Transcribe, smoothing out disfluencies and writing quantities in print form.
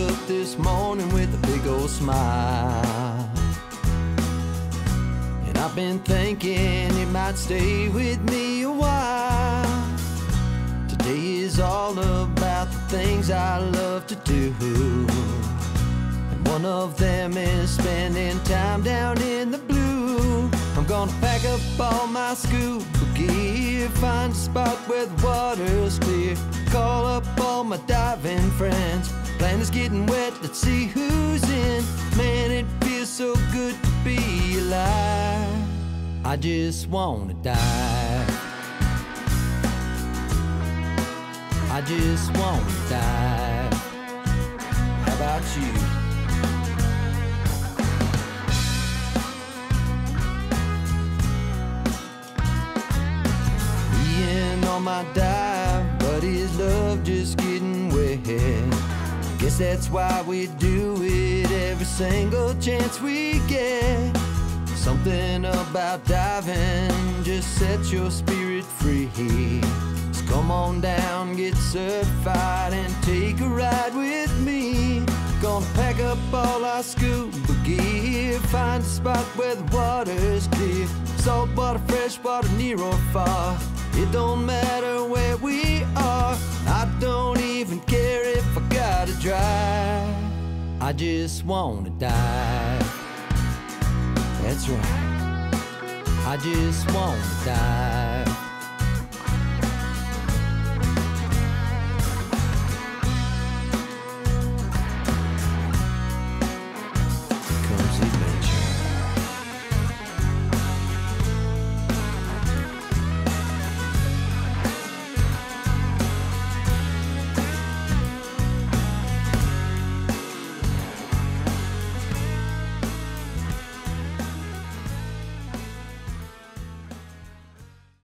up this morning with a big old smile, and I've been thinking it might stay with me a while. Today is all about the things I love to do, and one of them is spending time down in the blue. I'm gonna pack up all my scuba gear, find a spot where the water's clear, call up all my diving friends. Plan is getting wet, let's see who's in. Man, it feels so good to be alive. I just wanna dive. I just wanna dive. How about you? On my dive, but his love just getting wet. Guess that's why we do it every single chance we get. Something about diving just sets your spirit free. So come on down, get certified, and take a ride with me. Gonna pack up all our scuba gear, find a spot where the water's clear, salt water, fresh water, near or far. It don't matter where we are, I don't even care if I gotta drive. I just wanna dive. That's right, I just wanna dive.